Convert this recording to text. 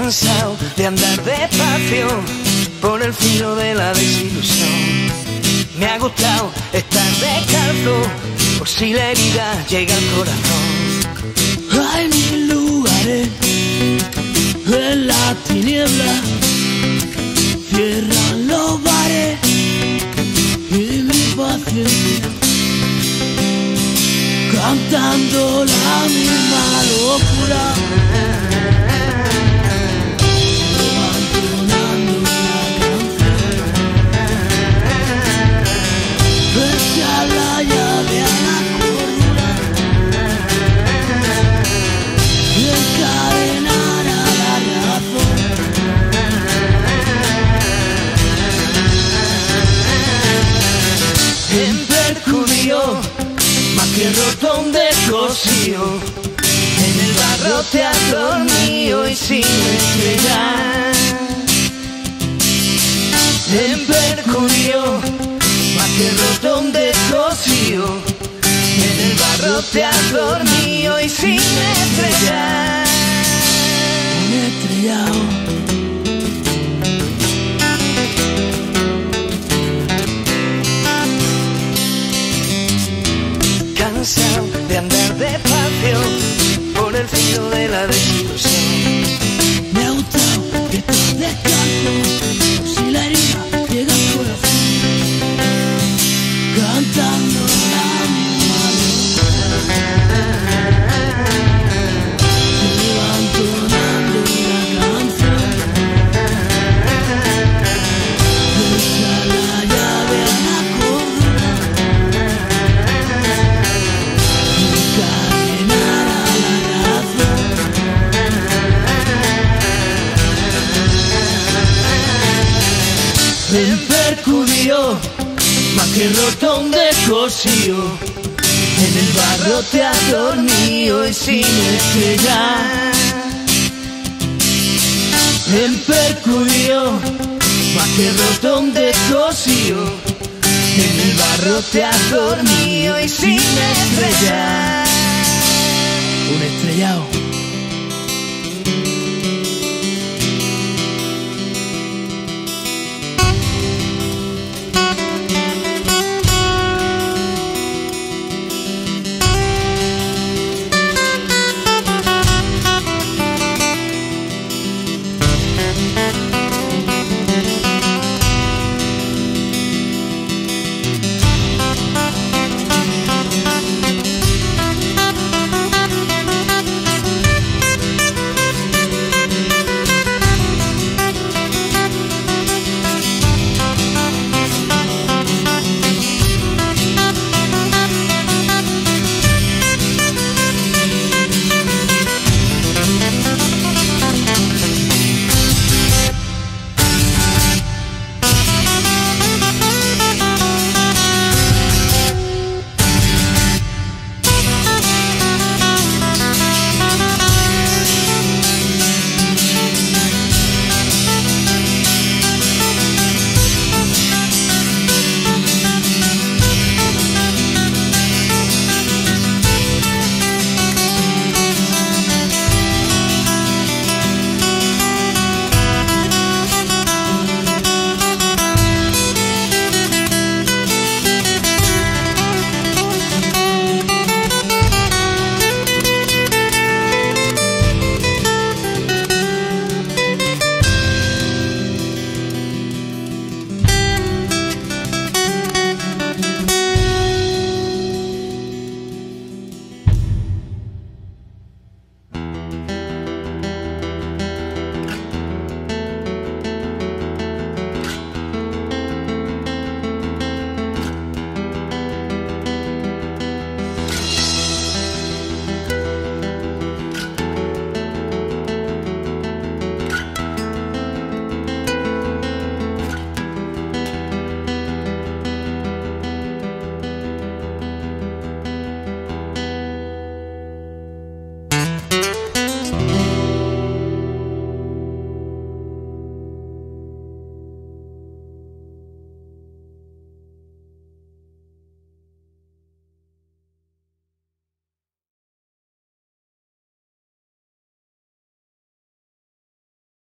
Cansado de andar despacio por el filo de la desilusión. Me ha gustado estar descalzo por si la herida llega al corazón. Hay mil lugares en la tiniebla, cierran los bares y mi paciencia, cantando la misma locura, abandonando una canción. Esa la llave a la cordura y encadenar a la razón. En percudió más que rotón de cosío, en el barro te adormío y sin estrellar. En percudió más que rotón de cosío, en el barro te adormío y sin estrellar. Un estrellado. Cansado de andar despacio por el filo de la desilusión. Me ha gustado que estés descalzo por si la herida llega al corazón, cantando la misma locura, abandonando una canción. Esa la llave a la cordura, encadenar a la razón. En percudió más que rotón de cosío, en el barro te adormío y sin estrellar. En percudió más que rotón de cosío, en el barro te adormío y sin estrellar. Un estrellado.